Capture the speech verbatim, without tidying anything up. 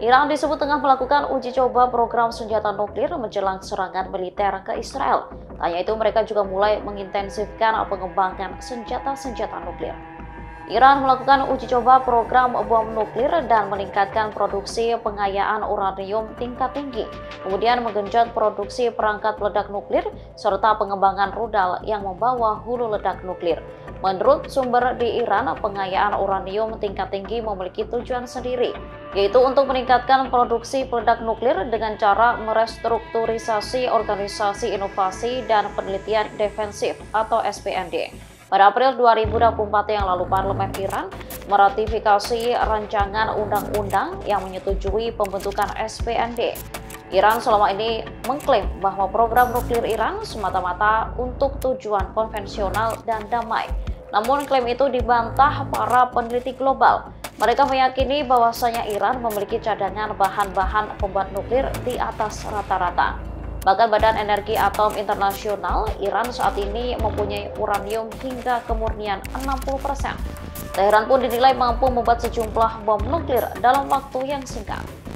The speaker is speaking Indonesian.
Iran disebut tengah melakukan uji coba program senjata nuklir menjelang serangan militer ke Israel. Tak hanya itu, mereka juga mulai mengintensifkan pengembangan senjata-senjata nuklir. Iran melakukan uji coba program bom nuklir dan meningkatkan produksi pengayaan uranium tingkat tinggi, kemudian menggenjot produksi perangkat peledak nuklir, serta pengembangan rudal yang membawa hulu ledak nuklir. Menurut sumber di Iran, pengayaan uranium tingkat tinggi memiliki tujuan sendiri, yaitu untuk meningkatkan produksi peledak nuklir dengan cara merestrukturisasi Organisasi Inovasi dan Penelitian Defensif atau S P N D. Pada April dua ribu dua puluh empat yang lalu, Parlemen Iran meratifikasi rancangan undang-undang yang menyetujui pembentukan S P N D. Iran selama ini mengklaim bahwa program nuklir Iran semata-mata untuk tujuan konvensional dan damai. Namun klaim itu dibantah para peneliti global. Mereka meyakini bahwasanya Iran memiliki cadangan bahan-bahan pembuat nuklir di atas rata-rata. Bahkan Badan Energi Atom Internasional, Iran saat ini mempunyai uranium hingga kemurnian enam puluh persen. Teheran pun dinilai mampu membuat sejumlah bom nuklir dalam waktu yang singkat.